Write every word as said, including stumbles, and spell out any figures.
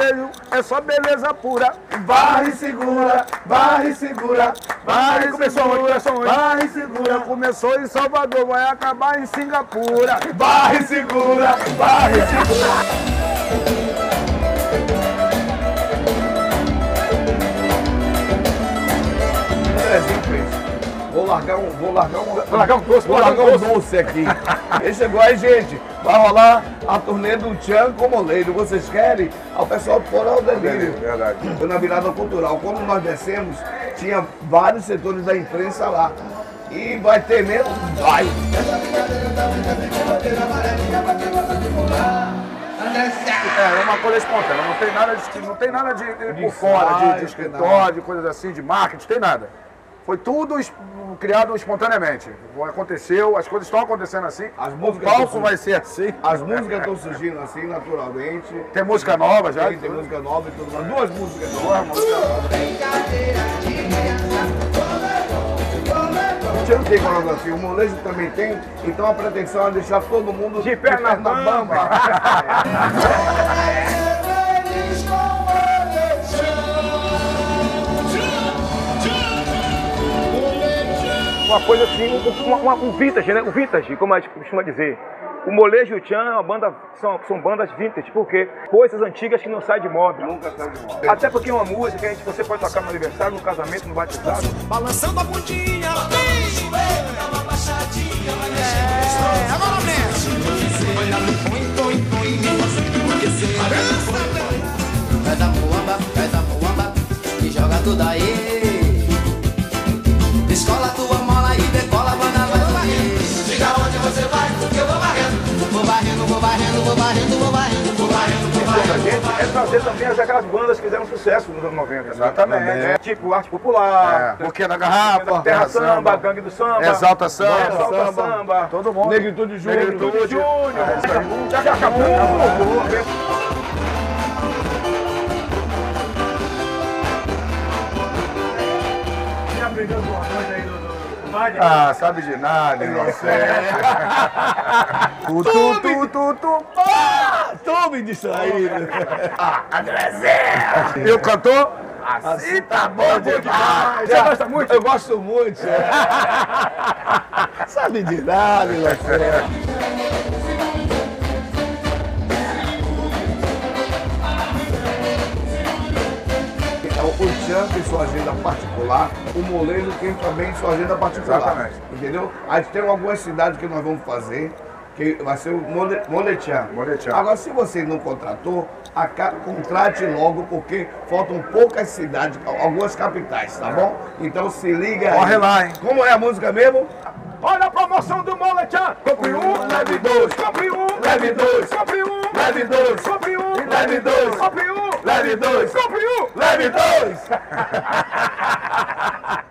molejo é só beleza pura. Barre segura, barre segura, barre Começou onde? Começou onde? barre segura, Começou em Salvador, vai acabar em Singapura. barre segura, barre segura. Vou largar um, vou largar um, Vou largar um doce, vou largar um doce aqui. Ele chegou aí, gente. Vai rolar a turnê do Tchan com Molejo. Vocês querem? Aí o pessoal fora ao delírio. Verdade. Foi na virada cultural. Quando nós descemos, tinha vários setores da imprensa lá. E vai ter mesmo? Vai! É, é uma coisa espontânea, não tem nada de, não tem nada de, de, De por fora, de, de site, escritório, nada. de coisas assim, de marketing, tem nada. Foi tudo es- criado espontaneamente. Aconteceu, as coisas estão acontecendo assim. As O músicas palco estão- vai ser assim. As músicas estão surgindo assim, naturalmente. Tem música nova já? Tem, tem música nova e tudo mais. Duas músicas novas. O Tchan tem coreografia, o Molejo também tem, então a pretensão é deixar todo mundo De perna bamba. Uma coisa assim, um, uma- uma- um vintage, né? O vintage, como a gente costuma dizer. O Molejo e o Tchan é uma banda, são, são bandas vintage, porque coisas antigas que não saem de moda. Nunca sai de moda. Até porque é uma música que a gente, você pode tocar no aniversário, no casamento, no batizado. Balançando a bundinha, bem, dá uma baixadinha, vai mexendo. É, agora mexe. Olha no põe, põe, põe, me fazendo enlouquecer. Faz a muamba, faz a muamba e joga tudo aí. Escola tua mola e decola, manda vai varrendo. Diga onde você vai, que eu vou varrendo. Vou varrendo, vou varrendo, vou varrendo, vou varrendo. Vou varrendo, vou A varrendo. gente é trazer também as- aquelas bandas que fizeram sucesso nos anos noventa. Exatamente. Né? Tipo Arte Popular, É, Buquê da Garrafa, Terra Samba, Gangue do Samba, Exalta Samba, Exalta Samba. Samba, Todo mundo. Negritude Júnior. Negritude Júnior, Jacabu, Jacabu. Já aprendeu alguma coisa aí do, do, do Magno? Ah, sabe de nada, inocente. Tu, tu, tu, tu, tu. Tô me distraído. E o cantor? Assim tá bom demais. Você gosta muito? Eu gosto muito. é. Sabe de nada, inocente. O Tchan tem sua agenda particular, o Molejo tem também sua agenda particular. Exatamente. Entendeu? A gente tem algumas cidades que nós vamos fazer, que vai ser o Mole- Moletchan. Moletchan. Agora, se você não contratou, aca- contrate logo, porque faltam poucas cidades, algumas capitais, tá bom? Então se liga aí. Corre lá, hein? Como é a música mesmo? Olha a promoção do Moletchan. Compre um, leve dois. compre um, Leve dois. compre um, Leve dois. compre um, Leve dois. compre um, Leve dois. compre um. Leve dois.